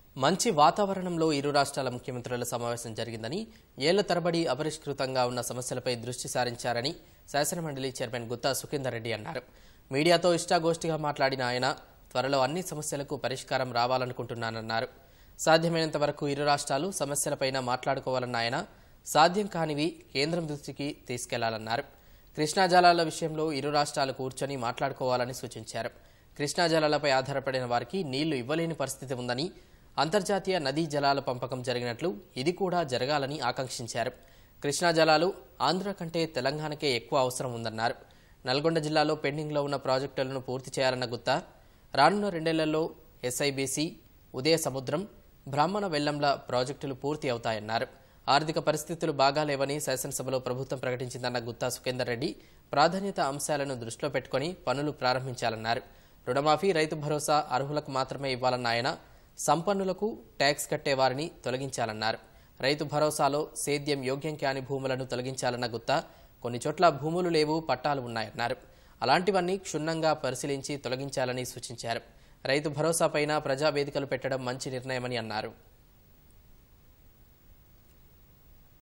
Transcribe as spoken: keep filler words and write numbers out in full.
మంచి వాతావరణంలో ఇరు రాష్ట్రాల ముఖ్యమంత్రుల సమావేశం జరిగిందని, ఏళ్ల తరబడి అపరిష్కృతంగా ఉన్న సమస్యలపై దృష్టి సారించారని శాసనమండలి చైర్మన్ గుత్తా సుఖేందర్ రెడ్డి అన్నారు. మీడియాతో ఇష్టాగోష్ఠిగా మాట్లాడిన ఆయన త్వరలో అన్ని సమస్యలకు పరిష్కారం రావాలనుకుంటున్నానన్నారు. సాధ్యమైనంత వరకు ఇరు రాష్ట్రాలు సమస్యలపైన మాట్లాడుకోవాలన్న ఆయన సాధ్యం కానివి కేంద్రం దృష్టికి తీసుకెళ్లాలన్నారు. కృష్ణా జలాల విషయంలో ఇరు రాష్ట్రాలు కూర్చొని మాట్లాడుకోవాలని సూచించారు. కృష్ణా జలాలపై ఆధారపడిన వారికి నీళ్లు ఇవ్వలేని పరిస్థితి ఉందని, అంతర్జాతీయ నదీ జలాల పంపకం జరిగినట్లు ఇది కూడా జరగాలని ఆకాంక్షించారు. కృష్ణా జలాలు ఆంధ్ర కంటే తెలంగాణకే ఎక్కువ అవసరం ఉందన్నారు. నల్గొండ జిల్లాలో పెండింగ్లో ఉన్న ప్రాజెక్టులను పూర్తి చేయాలన్న గుత్తా, రానున్న రెండేళ్లలో ఎస్ఐబీసీ, ఉదయ సముద్రం, బ్రాహ్మణ వెల్లంల ప్రాజెక్టులు పూర్తి అవుతాయన్నారు. ఆర్థిక పరిస్థితులు బాగాలేవని శాసనసభలో ప్రభుత్వం ప్రకటించిందన్న గుత్తా సుఖేందర్ రెడ్డి ప్రాధాన్యత అంశాలను దృష్టిలో పెట్టుకుని పనులు ప్రారంభించాలన్నారు. రుణమాఫీ, రైతు భరోసా అర్హులకు మాత్రమే ఇవ్వాలన్న ఆయన సంపన్నులకు ట్యాక్స్ కట్టేవారిని తొలగించాలన్నారు. రైతు భరోసాలో సేద్యం యోగ్యం కాని భూములను తొలగించాలన్న గుత్తా, కొన్ని చోట్ల భూములు లేవు, పట్టాలు ఉన్నాయన్నారు. అలాంటివన్నీ క్షుణ్ణంగా పరిశీలించి తొలగించాలని సూచించారు. రైతు భరోసాపైన ప్రజావేదికలు పెట్టడం మంచి నిర్ణయమని అన్నారు.